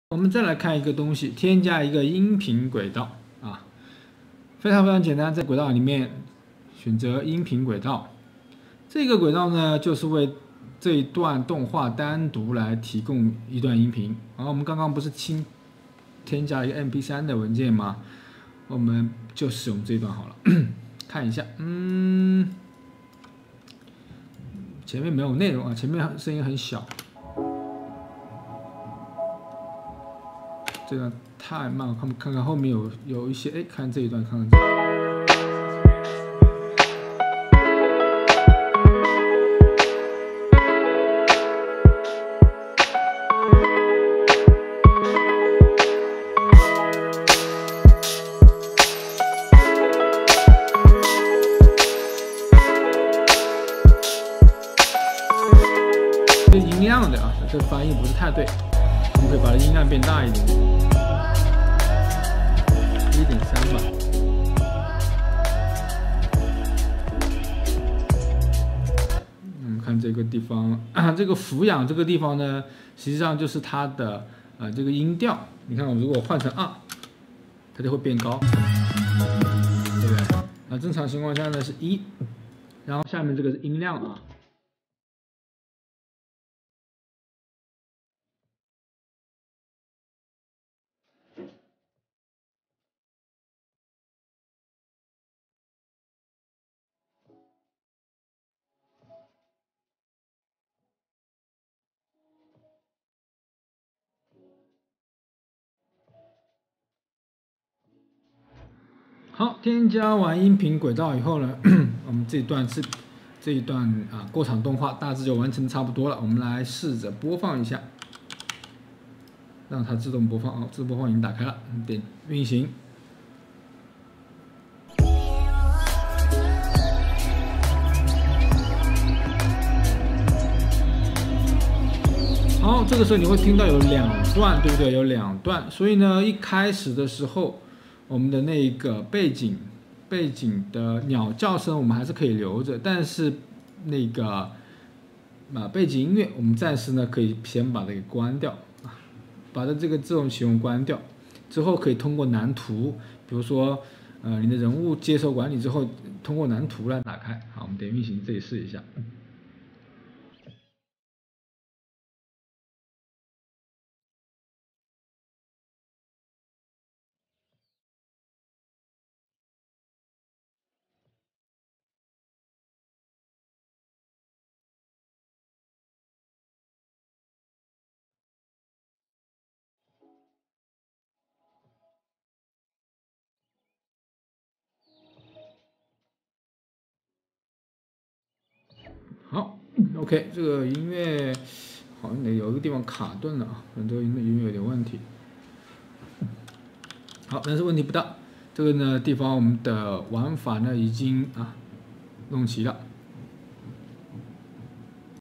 我们再来看一个东西，添加一个音频轨道啊，非常简单，在轨道里面选择音频轨道，这个轨道呢就是为这一段动画单独来提供一段音频。然后我们刚刚不是添加一个 MP3 的文件吗？我们就使用这一段好了，看一下，前面没有内容啊，前面声音很小。 这段太慢了，看看后面有一些，哎，看这一段，看看这一段。这音量的啊，这个发音不是太对，我们可以把它音量变大一点。 1.3吧。我们看这个地方，这个俯仰这个地方呢，实际上就是它的这个音调。你看，我如果换成2，它就会变高，对不对？那正常情况下呢是1，然后下面这个是音量啊。 好，添加完音频轨道以后呢，我们这一段过场动画大致就完成的差不多了。我们来试着播放一下，让它自动播放。自动播放已经打开了，点运行。好，这个时候你会听到有2段，对不对？有2段，所以呢，一开始的时候。 我们的那个背景的鸟叫声，我们还是可以留着，但是那个背景音乐，我们暂时呢可以先把它给关掉啊，把它这个自动启用关掉，之后可以通过蓝图，比如说你的人物接受管理之后，通过蓝图来打开。好，我们点运行，这里试一下。 好 ，OK， 这个音乐好像有一个地方卡顿了啊，可能这个音乐有点问题。好，但是问题不大。这个呢地方我们的玩法呢已经弄齐了。